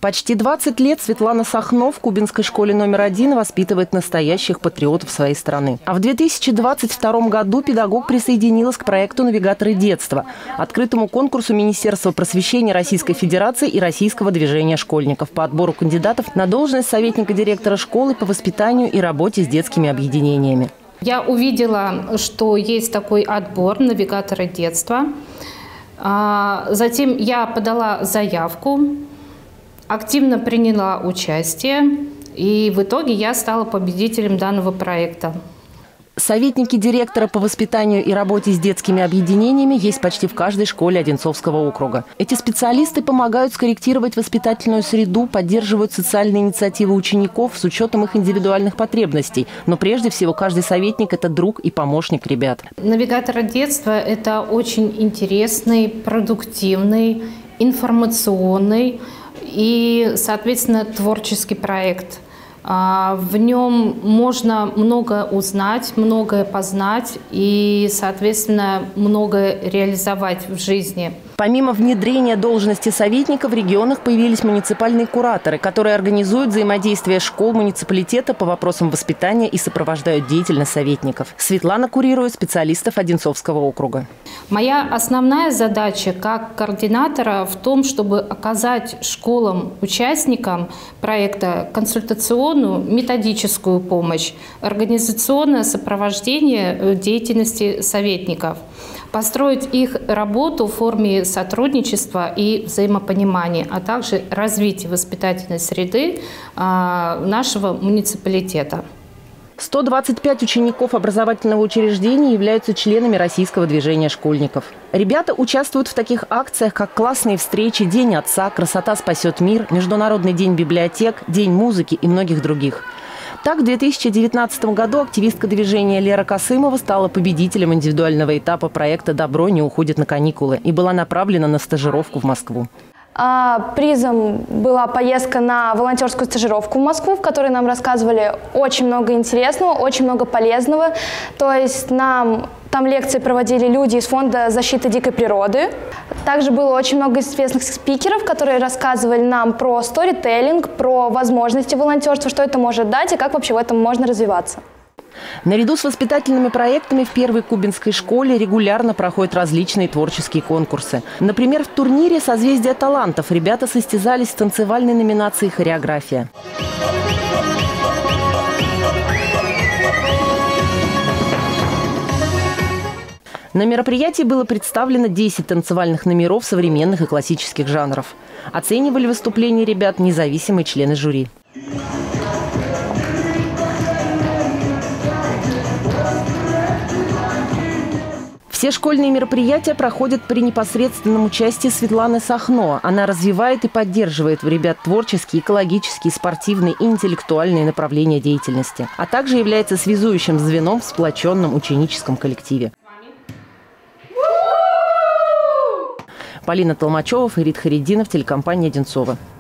Почти 20 лет Светлана Сахно в Кубинской школе номер 1 воспитывает настоящих патриотов своей страны. А в 2022 году педагог присоединилась к проекту «Навигаторы детства», открытому конкурсу Министерства просвещения Российской Федерации и Российского движения школьников по отбору кандидатов на должность советника директора школы по воспитанию и работе с детскими объединениями. Я увидела, что есть такой отбор «Навигаторы детства». Затем я подала заявку, активно приняла участие, и в итоге я стала победителем данного проекта. Советники директора по воспитанию и работе с детскими объединениями есть почти в каждой школе Одинцовского округа. Эти специалисты помогают скорректировать воспитательную среду, поддерживают социальные инициативы учеников с учетом их индивидуальных потребностей. Но прежде всего каждый советник – это друг и помощник ребят. «Навигаторы детства» – это очень интересный, продуктивный, информационный и, соответственно, творческий проект. В нем можно многое узнать, многое познать и, соответственно, многое реализовать в жизни. Помимо внедрения должности советника, в регионах появились муниципальные кураторы, которые организуют взаимодействие школ муниципалитета по вопросам воспитания и сопровождают деятельность советников. Светлана курирует специалистов Одинцовского округа. Моя основная задача как координатора в том, чтобы оказать школам-участникам проекта консультационную, методическую помощь, организационное сопровождение деятельности советников, построить их работу в форме сотрудничества и взаимопонимания, а также развития воспитательной среды нашего муниципалитета. 125 учеников образовательного учреждения являются членами Российского движения школьников. Ребята участвуют в таких акциях, как классные встречи, День отца, «Красота спасет мир», Международный день библиотек, День музыки и многих других. Так, в 2019 году активистка движения Лера Касымова стала победителем индивидуального этапа проекта «Добро не уходит на каникулы» и была направлена на стажировку в Москву. Призом была поездка на волонтерскую стажировку в Москву, в которой нам рассказывали очень много интересного, очень много полезного. То есть нам там лекции проводили люди из Фонда защиты дикой природы. Также было очень много известных спикеров, которые рассказывали нам про сторителлинг, про возможности волонтерства, что это может дать и как вообще в этом можно развиваться. Наряду с воспитательными проектами в первой кубинской школе регулярно проходят различные творческие конкурсы. Например, в турнире «Созвездие талантов» ребята состязались в танцевальной номинации «Хореография». На мероприятии было представлено 10 танцевальных номеров современных и классических жанров. Оценивали выступления ребят независимые члены жюри. Все школьные мероприятия проходят при непосредственном участии Светланы Сахно. Она развивает и поддерживает в ребят творческие, экологические, спортивные и интеллектуальные направления деятельности, а также является связующим звеном в сплоченном ученическом коллективе. Полина Толмачева, Фарид Харидинов, телекомпания «Одинцова».